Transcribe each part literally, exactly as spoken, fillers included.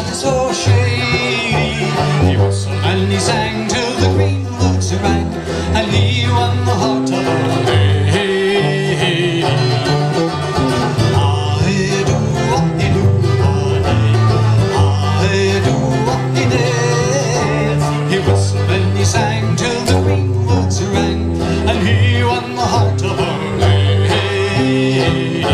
path so shady. He whistled and he sang till the green woods rang, and he won the heart of a lady. He whistled and he sang till the green woods rang, and he won the heart of a lady.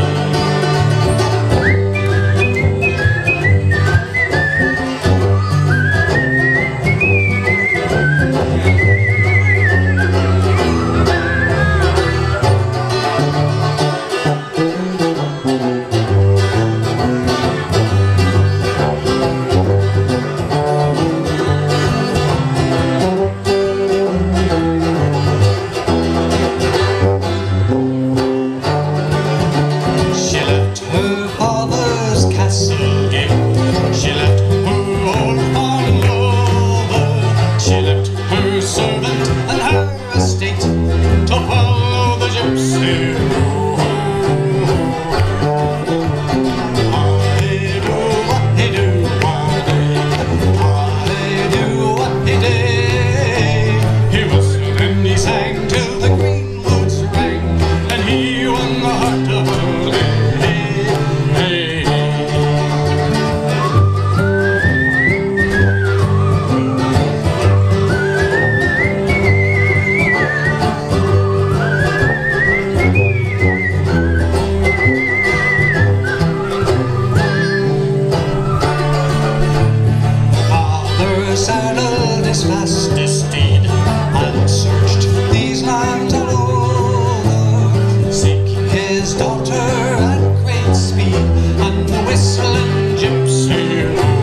Saddled his fastest steed and searched these lands all over, seeking his daughter at great speed, and the whistling gypsy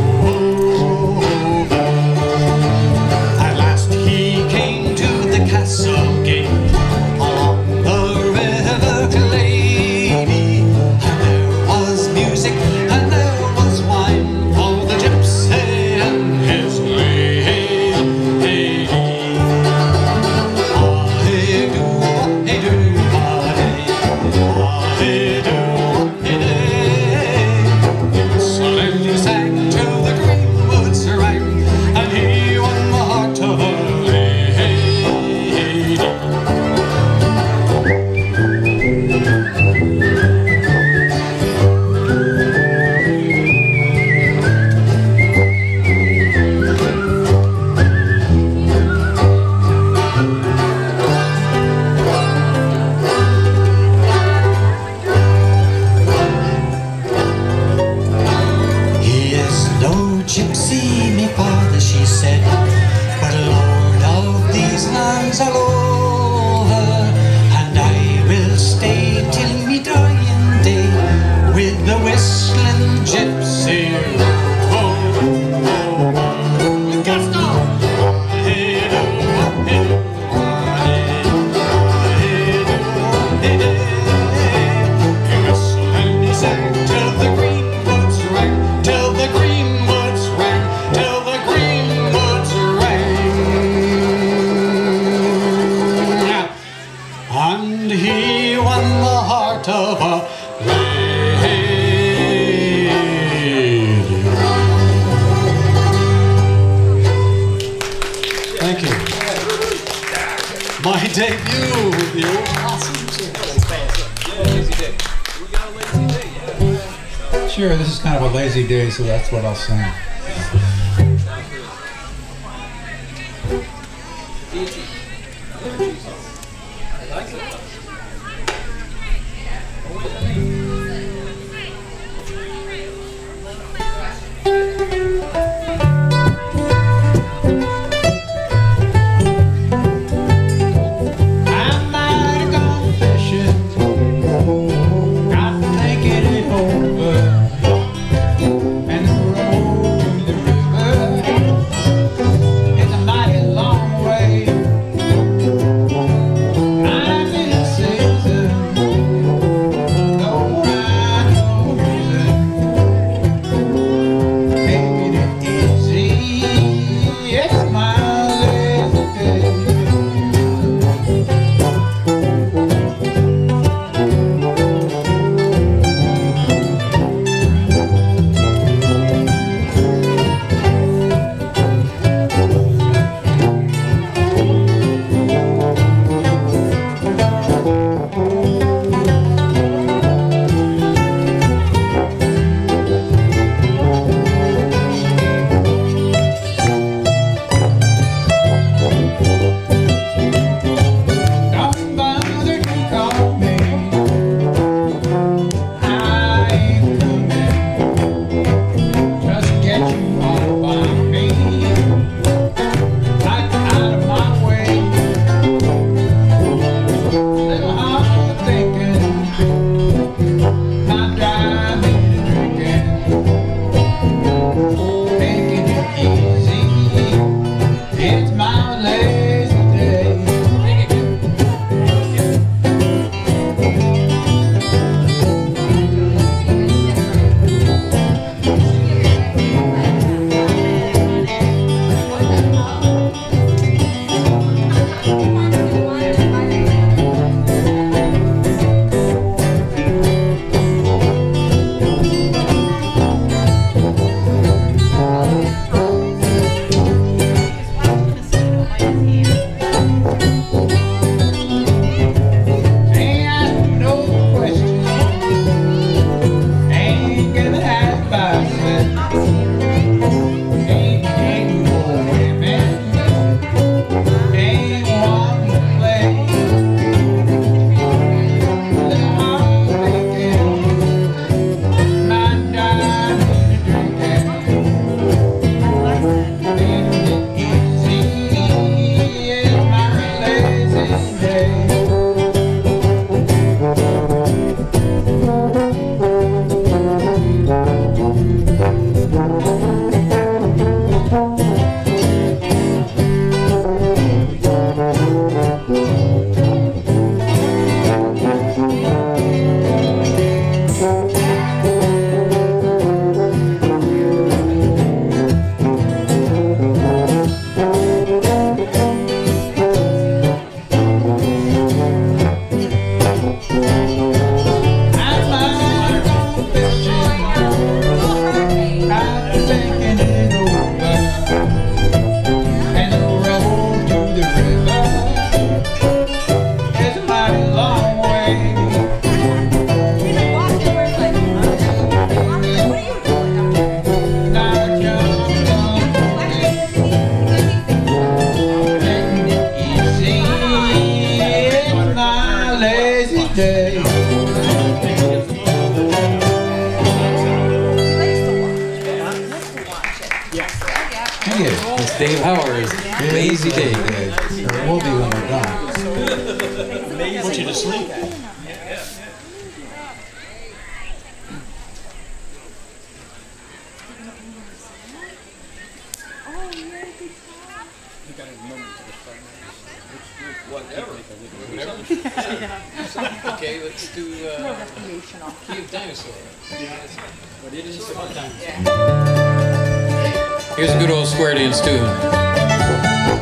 over. At last he came to the castle gate along the river Lady, and there was music and there was wine for the gypsy and his lady. Gypsy, me father, she said, but Lord of these lands all over, and I will stay till me dying day with the whistling gypsy. Oh, oh, oh. Gaston! He whistled and he sang till the green woods rang, till the green till the green woods rang, and he won the heart of a lady. Thank you. My debut with the Ol'Possum. Sure, this is kind of a lazy day, so that's what I'll sing. And the road to the river Thank you. It's Dave Howard's Lazy Day. There will be when we're done. Put you to sleep. Whatever. Okay, let's do uh, Key of Dinosaur. But it is fun time. Here's a good old square dance tune.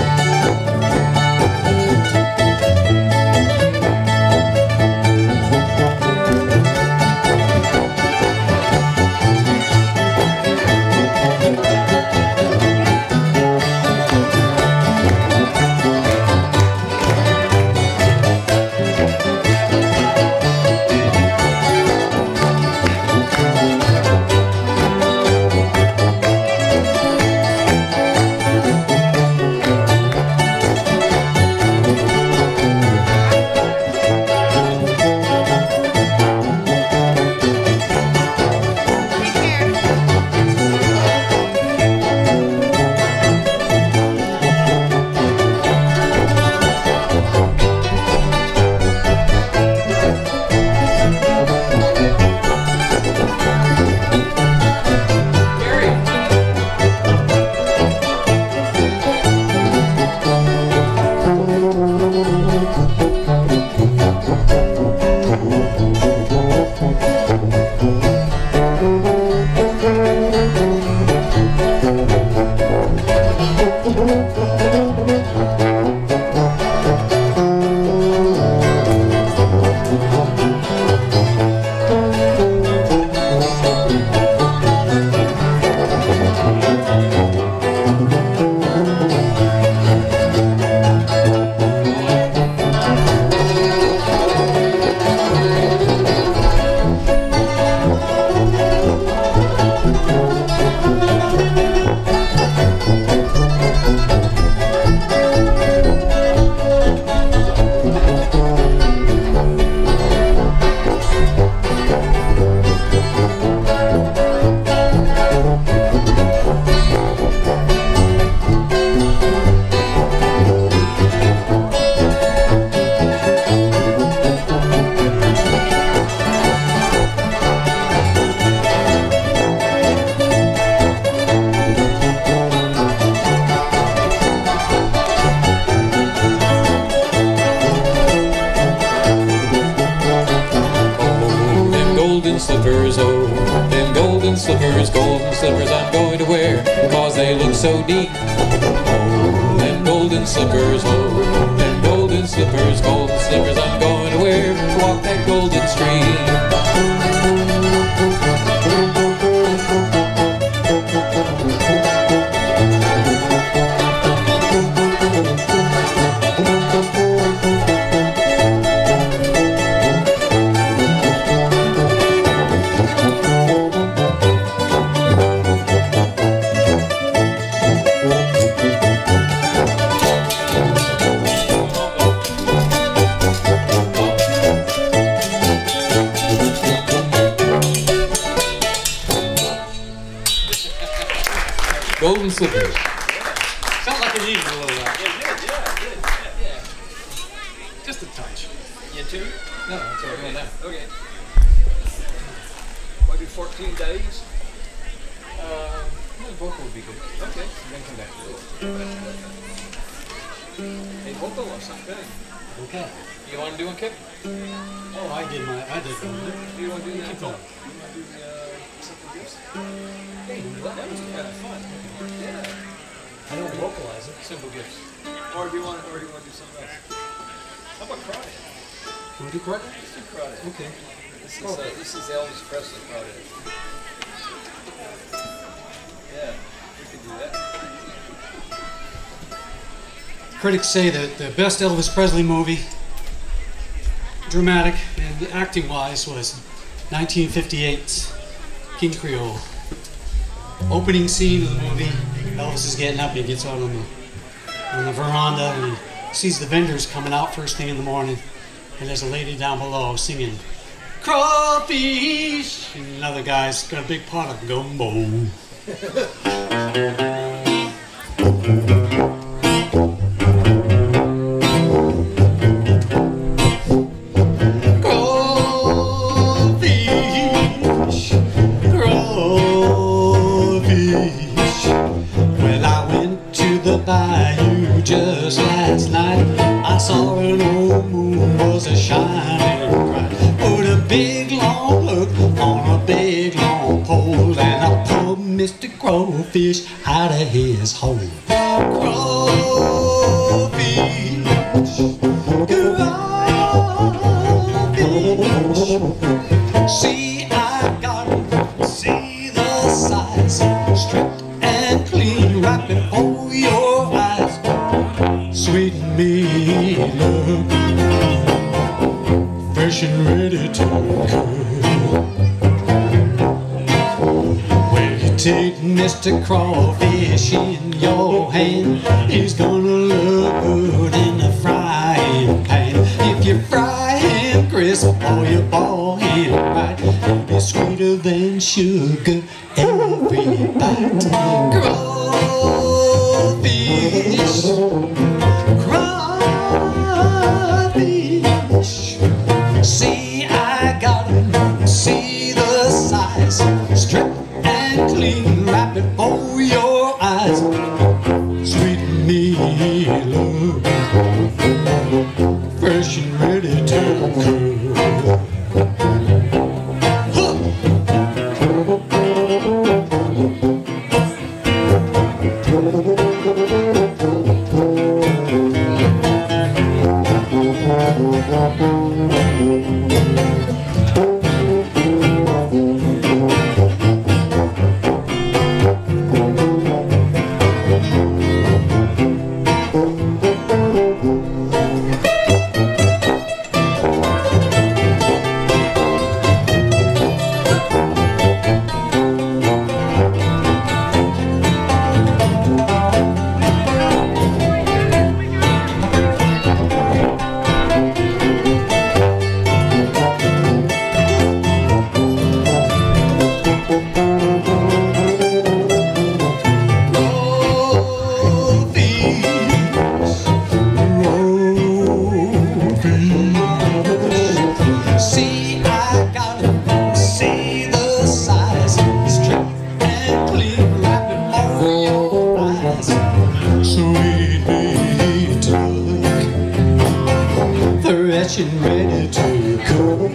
Slippers, oh, them golden slippers, golden slippers I'm going to wear, cause they look so neat. Oh, them golden slippers, oh, them golden slippers, golden slippers I'm going to wear, walk that golden street. Golden slippers. Felt like it needed a little while. Yeah, yeah, yeah, good. Yeah, yeah. Just a touch. You too? No, that's what we're doing now. Okay. What, do fourteen days? Uh, no, vocal would be good. Okay. And then come back to it. Hey, vocal or something? Okay. You want to do one, Kip? Oh, I did my, I did one. Do you want to do that? Keep going. You want to do the uh, simple gifts? Hey, That was kind of fun. Yeah. I don't vocalize it. simple gifts. Or do you want, or do you want to do something else? How about crawdad? Want to do crawdad? Let's do crawdad. Okay. This is uh, this is Elvis Presley crawdad. Yeah, we could do that. Critics say that the best Elvis Presley movie, dramatic and acting-wise, was nineteen fifty-eight's King Creole. Opening scene of the movie, Elvis is getting up and he gets out on the, on the veranda and he sees the vendors coming out first thing in the morning, and there's a lady down below singing crawfish, and another guy's got a big pot of gumbo. just last night I saw an old moon was a shining bright. Put a big long hook on a big long pole, and I pulled Mister Crowfish out of his hole. Crowfish, crowfish, see I got him, see the size, stripped and clean right before your eyes. Sweet me, love, fresh and ready to cook. Well, you take Mister Crawfish in your hand, he's gonna look good in the frying pan. If you fry him crisp or you boil him right, he'll be sweeter than sugar every bite. Crawfish, crawfish, see I got him, see the size, stripped and clean right before your eyes. Sweet me, love, fresh and ready to cook. And ready to cook.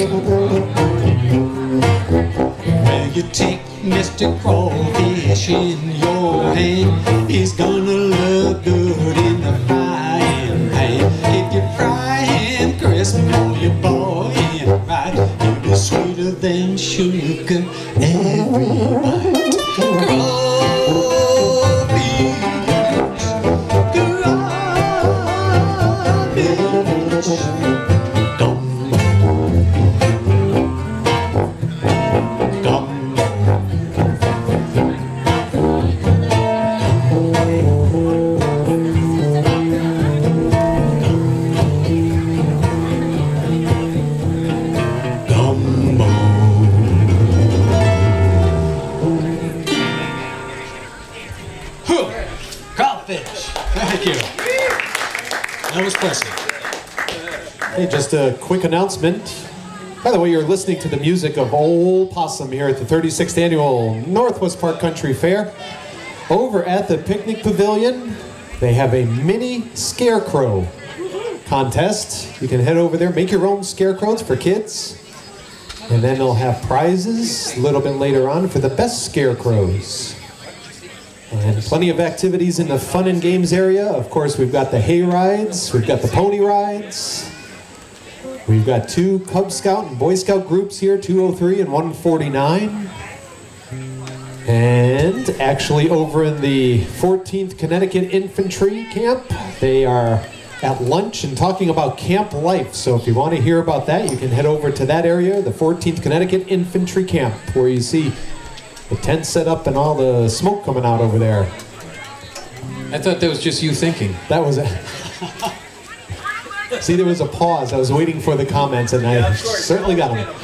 Well, you take Mister Crawfish in your hand, he's gonna look good in the frying pan. If you fry him crisp or you boil him right, he'll be sweeter than sugar every bite. Crawfish, crawfish, thank you. That was pressing. Hey, just a quick announcement. By the way, you're listening to the music of Ol'Possum here at the thirty-sixth Annual Northwest Park Country Fair. Over at the Picnic Pavilion, they have a mini scarecrow contest. You can head over there, make your own scarecrows for kids. And then they'll have prizes a little bit later on for the best scarecrows. And plenty of activities in the fun and games area. Of course, we've got the hay rides, we've got the pony rides. We've got two Cub Scout and Boy Scout groups here, two oh three and one forty-nine. And actually over in the fourteenth Connecticut Infantry Camp, they are at lunch and talking about camp life. So if you want to hear about that, you can head over to that area, the fourteenth Connecticut Infantry Camp, where you see the tent set up and all the smoke coming out over there. I thought that was just you thinking. That was it. See, there was a pause. I was waiting for the comments, and I certainly got them.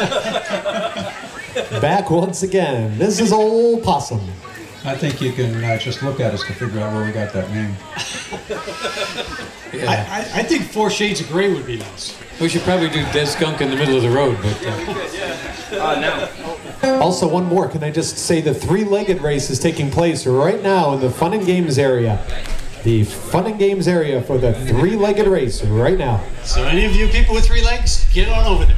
Back once again. This is Ol'Possum. I think you can uh, just look at us to figure out where we got that name. Yeah. I, I, I think Four Shades of Grey would be nice. We should probably do Dead Skunk in the middle of the road, but... Uh... Uh, no. Also, one more. Can I just say the three-legged race is taking place right now in the Fun and Games area. the fun and games area for the three-legged race right now. So any of you people with three legs, get on over there.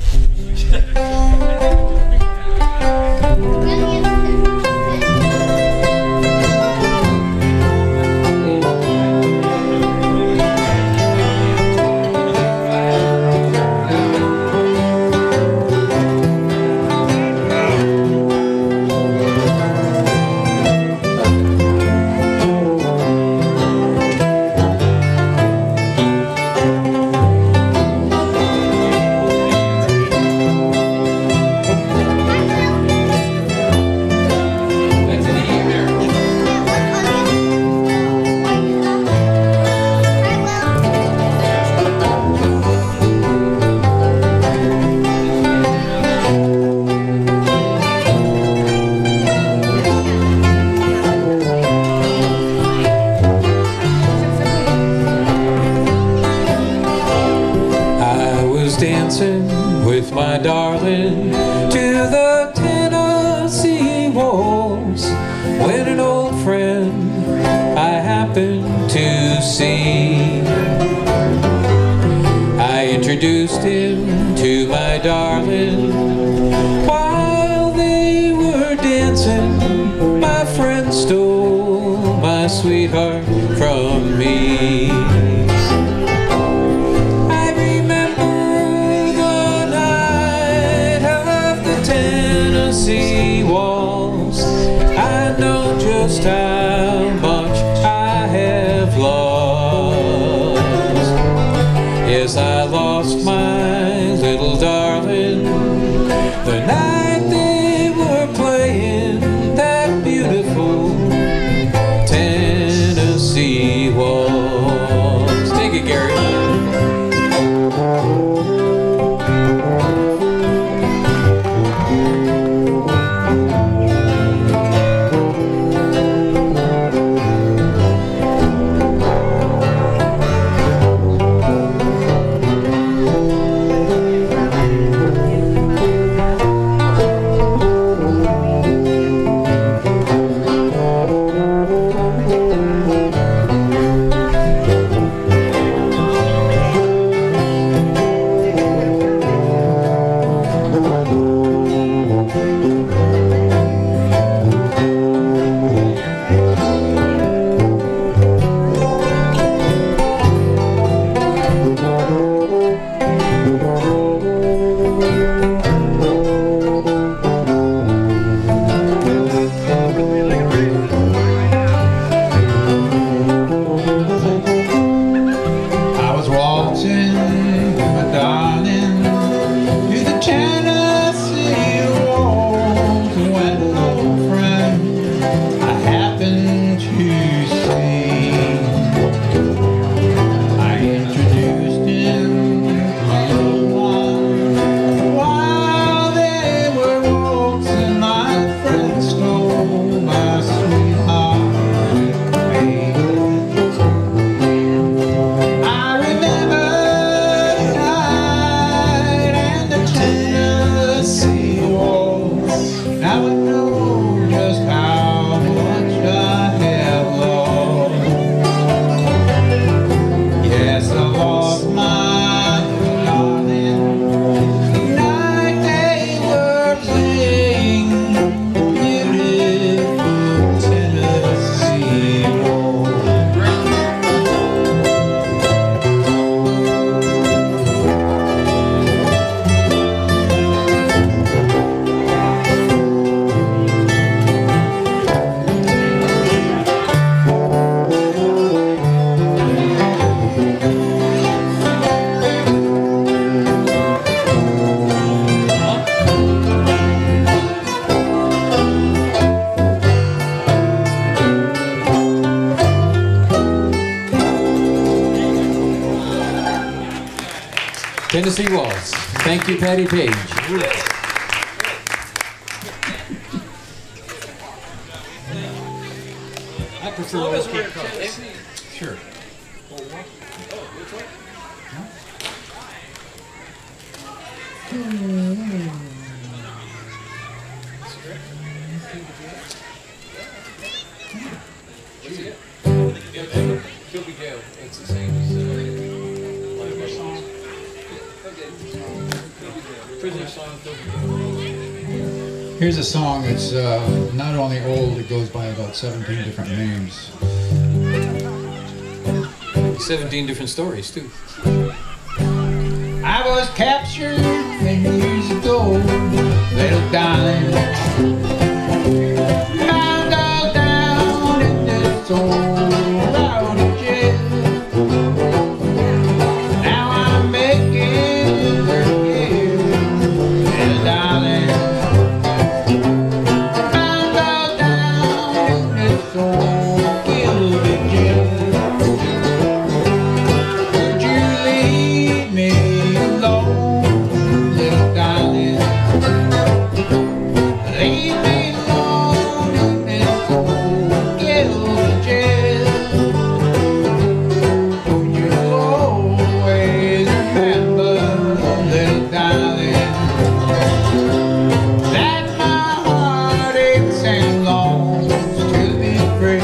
With my darling to the Tennessee walls, when an old friend I happened to see, I introduced him to my darling. While they were dancing, my friend stole my sweetheart from me. Walls, I know just how much I have lost. Yes, I lost my little darling the night they were playing that beautiful Tennessee waltz. Take it, Gary. Tennessee Waltz. Thank you, Patty Page. I prefer those Cape Cods. Sure. What's it? Kilby Jail. It's the same as uh, like song. Prisoner song, Kilby Jail. Here's a song that's uh, not only old, it goes by about seventeen different names. Seventeen different stories too. I was captured many years ago, little darling. Found all down in this old rowdy jail. Now I'm making thirty years, little darling. Found all down in this old Kilby jail. Would you leave me alone, little darling? Leave me alone in this old Kilby jail. Would you always remember, little darling, that my heart aches and longs to be free?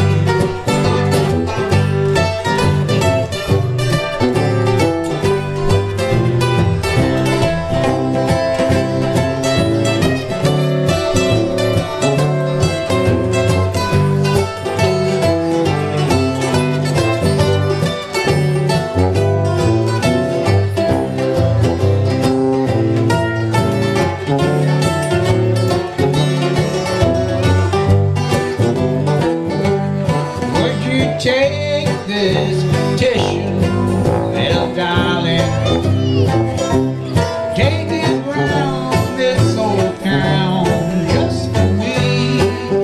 Would you take this petition, little darling? Take it round this old town just for me.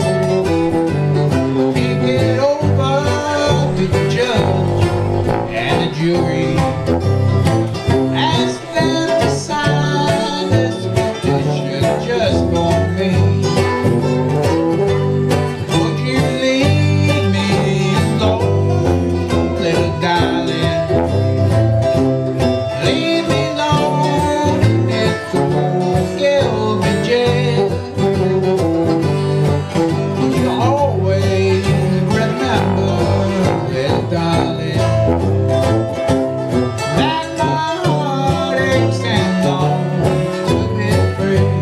Take it over to the judge and the jury. Ask them to sign this petition just for me. Would you leave me alone, little darling? Leave me alone in this old Kilby jail. Would you always remember, little darling, that my heart aches and longs to be free?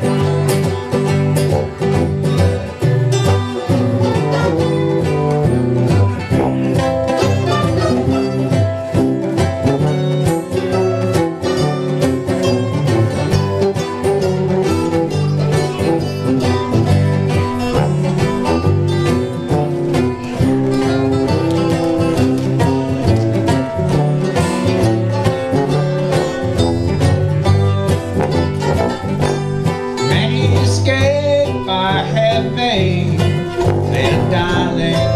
Many escape I have made, little darling,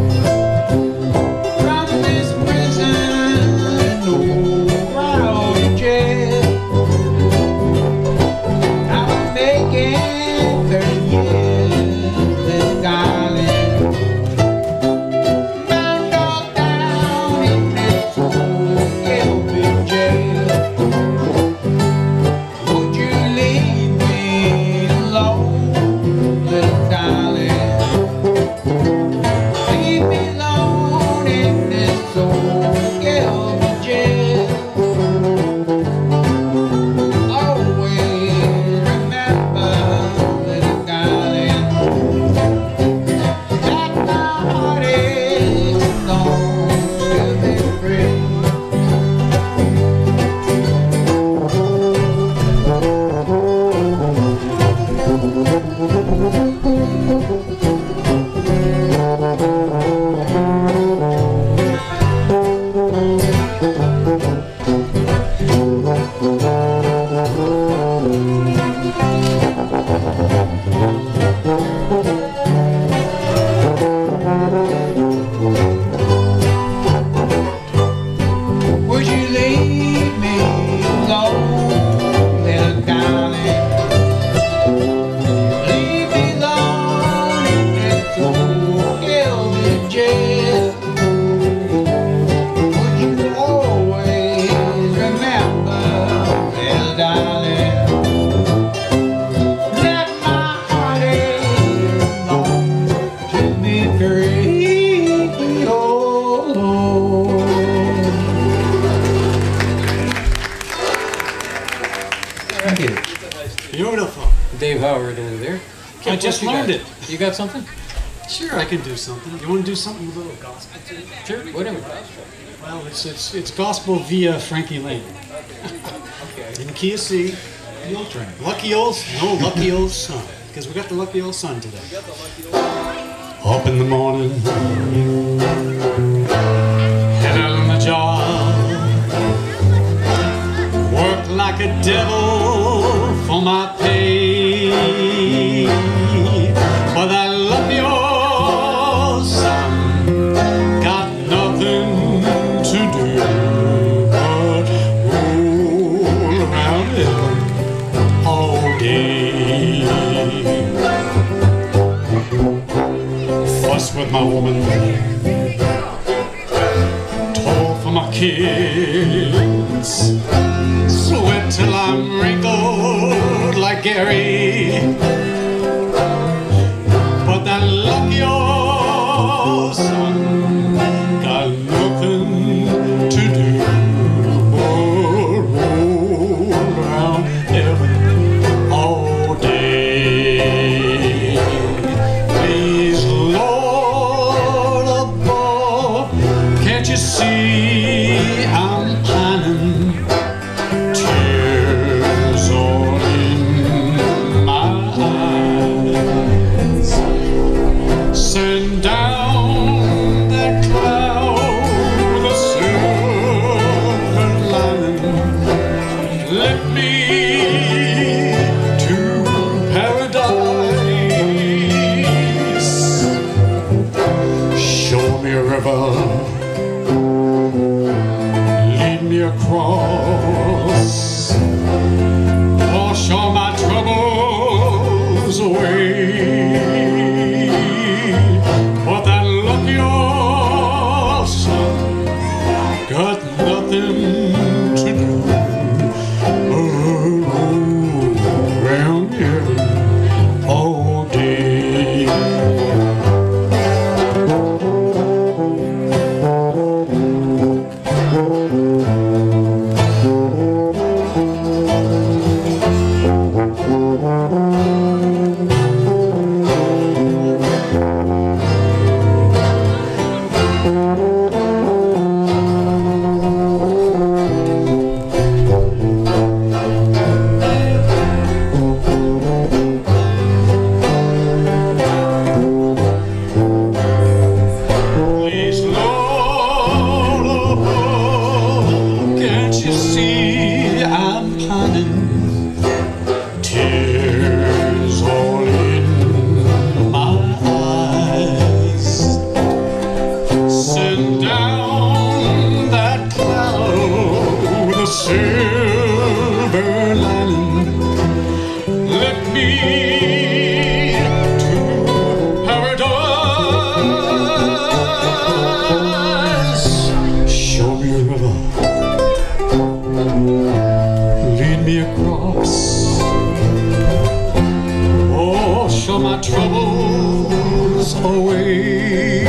from this prison, old rowdy jail. I'm making thirty years, little darling. Bound all down in this old Kilby jail. Would you leave me alone, little darling? Leave me alone in this old Kilby jail. Always remember, little darling, that my heart aches and longs to be free. Would you leave me alone, little darling? Leave me alone in this old Kilby jail. Would you always remember, little darling, that my heart aches and longs to be free? Oh, I just What you learned got? it. You got something? Sure, I can do something. You want to do something with a little gospel too? Sure, whatever. Well, it's it's it's gospel via Frankie Lane. Okay. In the key of C. Lucky old, no, lucky old sun. Because we got the lucky old sun today. Up in the morning, head out on the job, work like a devil for my pay. But that lucky old sun got nothing to do but roll around it all day. Fuss with my woman, toil for my kids, sweat till I'm wrinkled like Gary. But that lucky old sun got nothing to do but roll around heaven all day. Please, Lord above, can't you see I'm pining? Tears all in my eyes. Send down that cloud with a silver lining. Let me to paradise. Show me a river, lead me across, wash all my troubles away. But that lucky old sun got nothing to do but roll around heaven all day. Please, Lord, oh, can't you see I'm pining? Tears all in my eyes. Send down that cloud with a silver lining. Let me to paradise. Show me a river, lead me across, wash all my troubles away.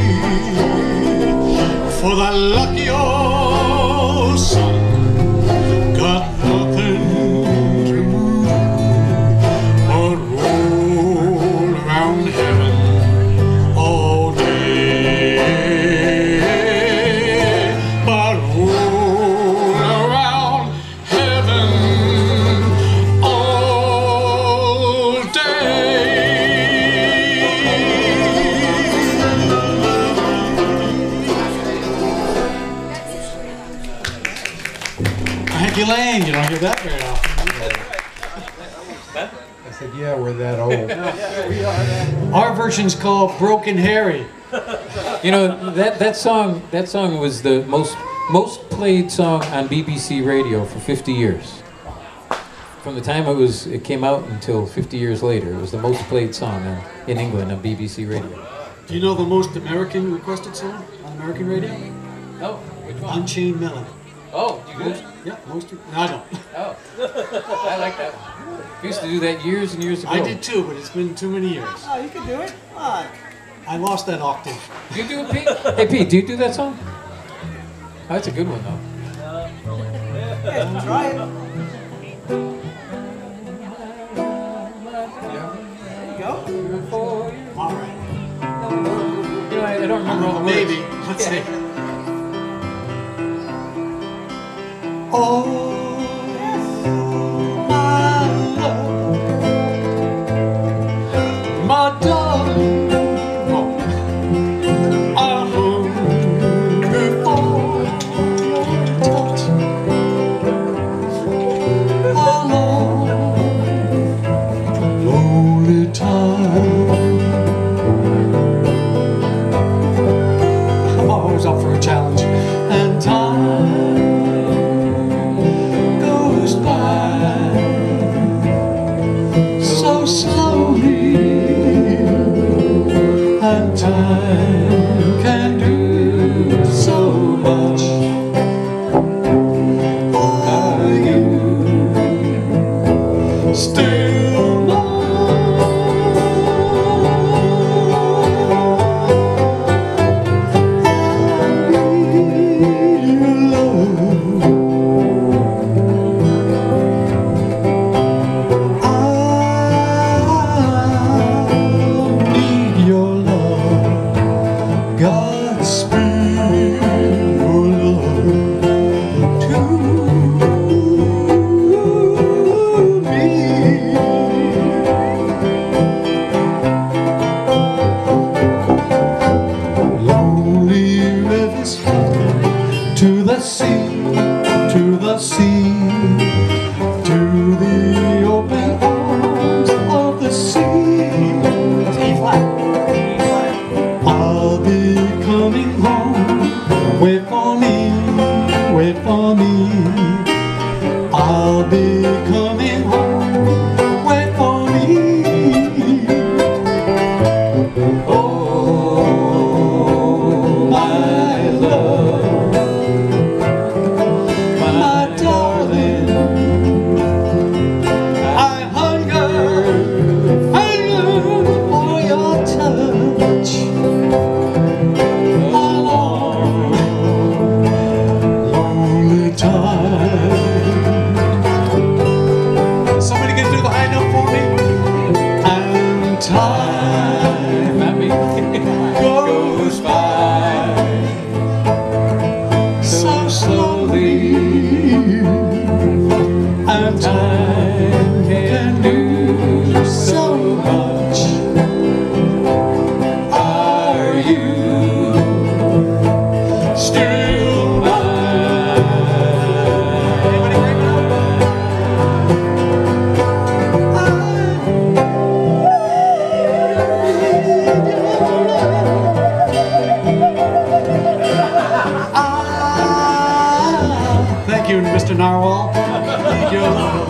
For that lucky old sun got nothing to do but roll around heaven all day. But roll around heaven all day. Frankie Lane, you don't hear that very often. I said, yeah, we're that old. Our version's called Broken Harry. You know, that, that song that song was the most most played song on B B C radio for fifty years. From the time it was it came out until fifty years later, it was the most played song on, in England on B B C radio. Do you know the most American requested song on American radio? Oh, which one? Unchained Melody. Oh, you good? Yeah, most. No, I don't. Oh, I like that one. We used to do that years and years ago. I did too, but it's been too many years. Oh, you can do it. Come on. I lost that octave. Do you do it, Pete? Hey, Pete, do you do that song? Oh, that's a good one, though. Yeah, try it. Yeah. There you go. don't remember all the words. Maybe. Let's see. Oh, my love, my darling, oh, I hunger for your touch. How long, lonely time. I'm always up for a challenge, and time goes by so slowly, and time can do so much. Are you still mine? I need your love. I need your love. Godspeed your love to me. Lonely rivers flow to the sea, to the sea, to the open arms of the sea. E flat. I'll be coming home. Wait for me, wait for me. I'll be coming home. Wait for me. Oh, my love, my darling, I hunger, hunger for your touch. A long, lonely time. Somebody can do the high note for me. And time Not me. goes by so slowly, and time can do so much. Are you still mine? Anybody break it up? Thank you, Mister Narwhal. Thank you.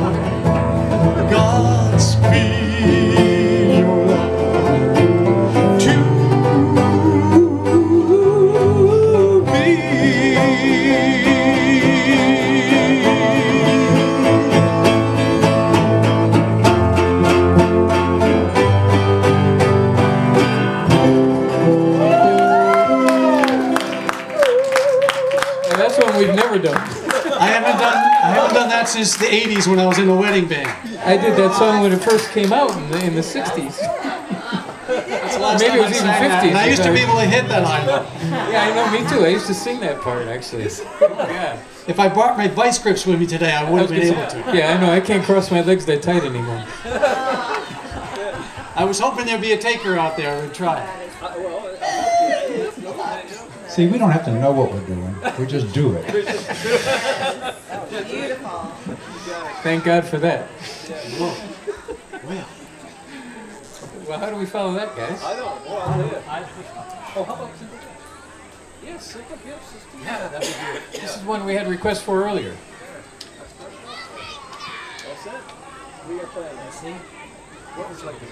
Godspeed your love to me. And that's one we've never done. I haven't done I haven't done that since the eighties when I was in a wedding band. I did that song when it first came out in the, in the sixties. That's the last Maybe time it was I even sang that, fifties. and I used to be able to hit that high note. Yeah, I know, me too. I used to sing that part, actually. Yeah. If I brought my vice grips with me today, I would have been able to. Yeah, I know. I can't cross my legs that tight anymore. I was hoping there'd be a taker out there who would try. See, we don't have to know what we're doing. We just do it. Beautiful. Thank God for that. Well, Well, how do we follow that, guys? I don't know. I did. Oh, how about yes, simple gift system. Yeah, that'd be good. This is one we had requests for earlier. That's it. We are playing. Let's see. What was like the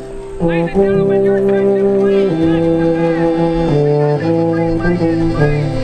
Ladies and gentlemen, your attention, please.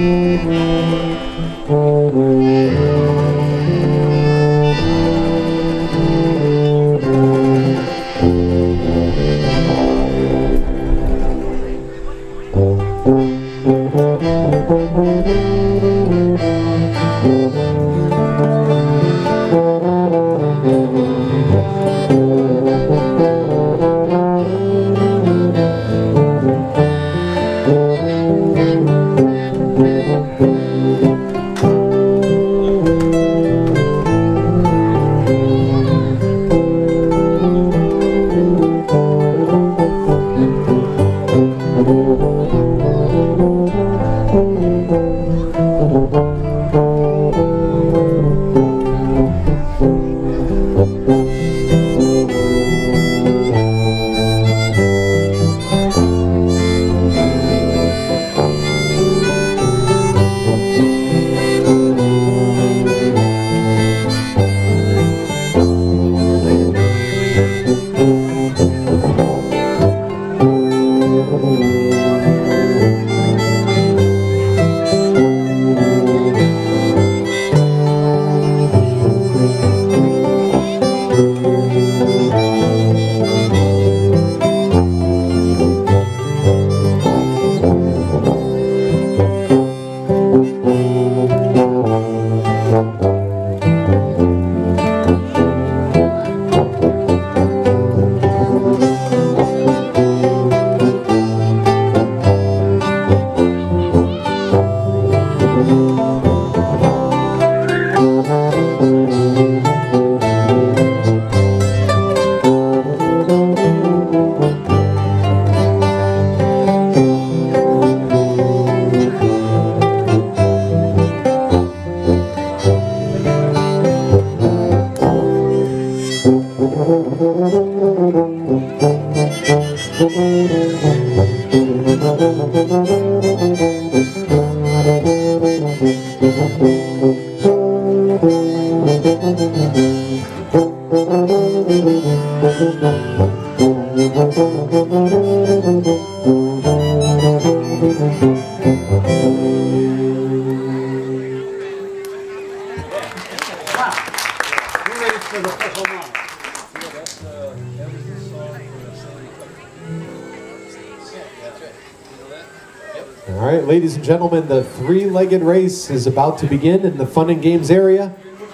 All right, ladies and gentlemen, the three-legged race is about to begin in the fun and games area.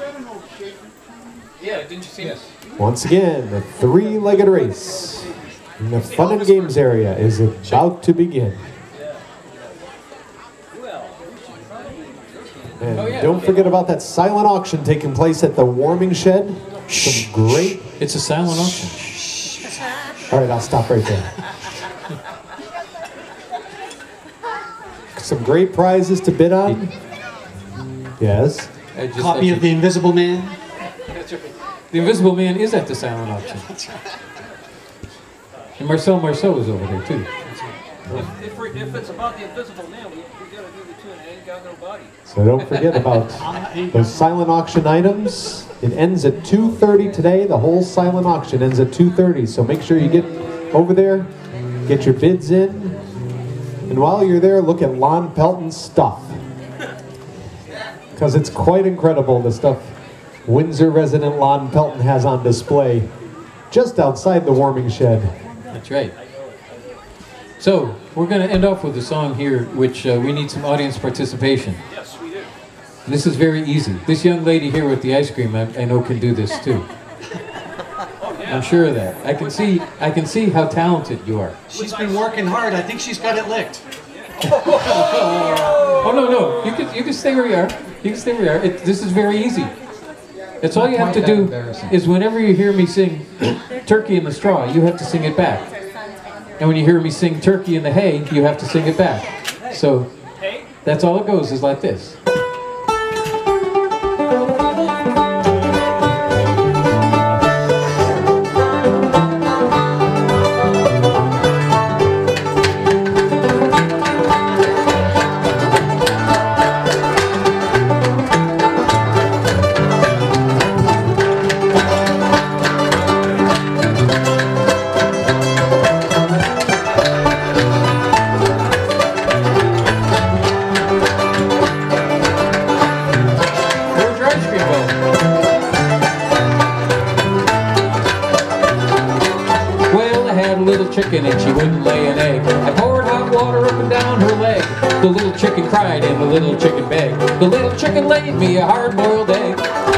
Yeah, didn't you see this? Once again, the three-legged race in the fun and games area is about to begin. And Oh, yeah, don't okay. forget about that silent auction taking place at the warming shed. Some great... It's a silent auction. All right, I'll stop right there. Some great prizes to bid on. Yes. I just Copy let of The you- Invisible Man. The Invisible Man is at the silent auction. And Marcel Marceau is over there too. If, if, we're, if it's about the invisible man, we, we gotta do the two and it ain't got no body. So don't forget about those silent auction items. It ends at two thirty today. The whole silent auction ends at two thirty. So make sure you get over there, get your bids in. And while you're there, look at Lon Pelton's stuff. Because it's quite incredible, the stuff Windsor resident Lon Pelton has on display just outside the warming shed. That's right. So, we're going to end off with a song here, which uh, we need some audience participation. Yes, we do. This is very easy. This young lady here with the ice cream, I, I know can do this too. Oh, yeah. I'm sure of that. I can see, I can see how talented you are. She's been working hard. I think she's got it licked. Oh no, no, you can, you can stay where you are. You can stay where you are. It, this is very easy. It's all you have to do is whenever you hear me sing Turkey in the Straw, you have to sing it back. And when you hear me sing Turkey in the Hay, you have to sing it back. So that's all it goes, is like this. Thank chicken and she wouldn't lay an egg. I poured hot water up and down her leg. The little chicken cried and the little chicken begged. The little chicken laid me a hard-boiled egg.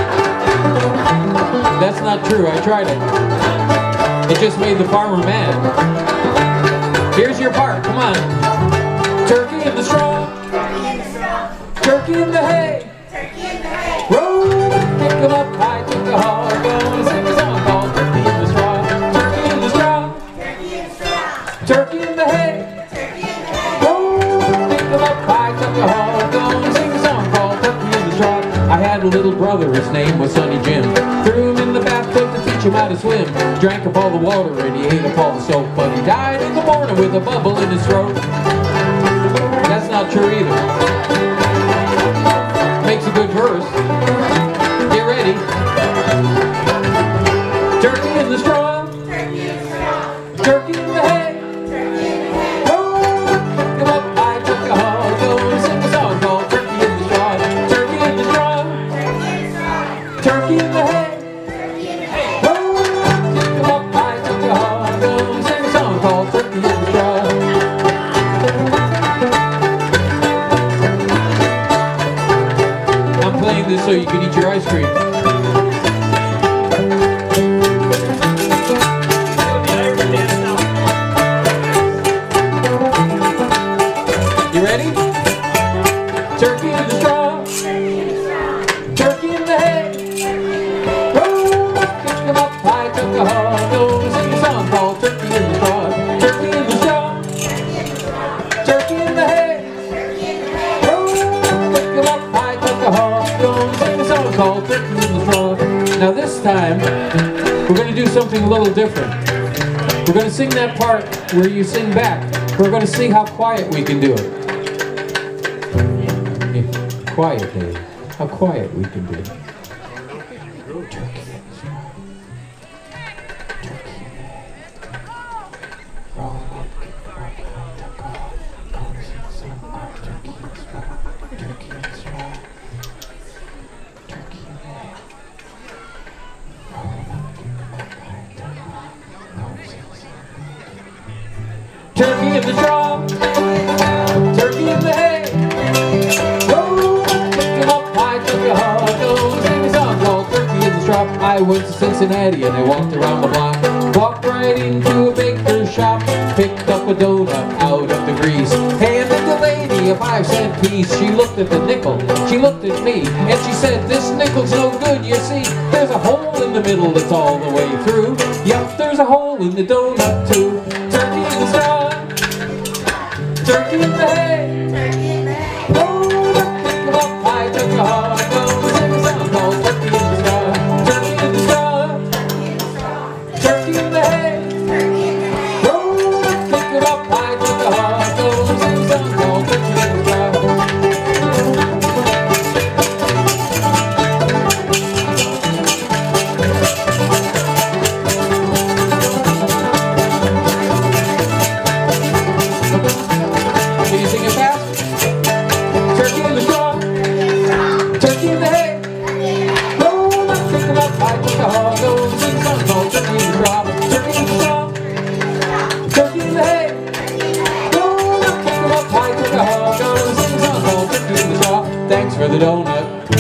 That's not true, I tried it. It just made the farmer mad. Here's your part, come on. Turkey in the straw. Turkey in the hay. Roll, pick them up, I took a hog. Gonna sing a song called Turkey in the Straw. Turkey in the straw. Turkey in the hay. Roll, pick them up, I took a hog. Gonna sing a song called Turkey in the Straw. I had a little brother, his name was Sonny Jim. Threw him in the bathtub to teach him how to swim. Drank up all the water and he ate up all the soap. But he died in the morning with a bubble in his throat. That's not true either. Makes a good verse. Get ready. Turkey in the straw. Turkey in the hay. Oh, come up, I took a hog. Go and sing a song called Turkey in the straw. Turkey in the straw. Turkey in the hay. Oh, come up, I took a hog. Go and sing a song called Turkey in the straw. This so you can eat your ice cream. You ready? Turkey in the straw. Turkey in the hay. Oh, pick them up, I took a hog. Go sing a song called Turkey in the straw. Turkey in the straw. Turkey in the hay. Oh, pick them up, I took a hog. Called Turkey in the Straw. Now this time, we're going to do something a little different. We're going to sing that part where you sing back. We're going to see how quiet we can do it. Yeah, quietly. How quiet we can do it. Turkey in the straw. Turkey in the hay. Roll up, get right on, tuck off. Go to sing a song called Turkey in the Straw. Turkey in the straw. Turkey in the straw, turkey in the hay. Oh, pick him up, I took a hog. Go sing a song called Turkey in the Straw. I went to Cincinnati and I walked around the block. Walked right into a baker's shop. Picked up a donut out of the grease. Handed the lady a five cent piece. She looked at the nickel, she looked at me, and she said, this nickel's no good, you see. There's a hole in the middle that's all the way through. Yup, there's a hole in the donut too. Turkey in the straw. Turkey in the hay. Oh, pick them up, I took a hog. Go sing a song called Turkey in the straw. Turkey in the straw. Turkey in the hay. Oh, pick them up, I took a hog. Go sing a song called Turkey in the straw. Thanks for the donut.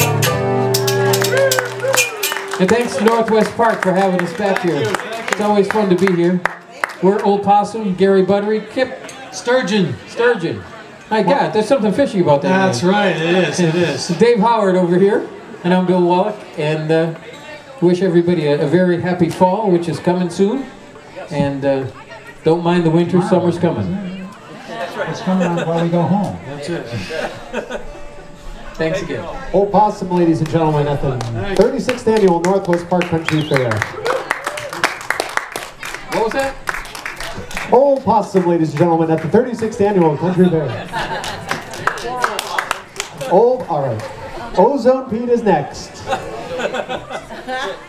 And thanks to Northwest Park for having us back here. It's always fun to be here. We're Ol'Possum, Gary Buttery, Kip Sturgeon. Sturgeon. My God, there's something fishy about that. That's name. right, it is, it is. Dave Howard over here, and I'm Bill Wallach, and uh, wish everybody a, a very happy fall, which is coming soon. And uh, don't mind the winter, summer's coming. That's right. It's coming on while we go home. That's it. Thanks again. Ol'Possum, ladies and gentlemen, at the thirty-sixth Annual Northwest Park Country Fair. What was that? Ol'Possum, ladies and gentlemen, at the thirty-sixth Annual Country Fair. Old, all right. Ozone Pete is next.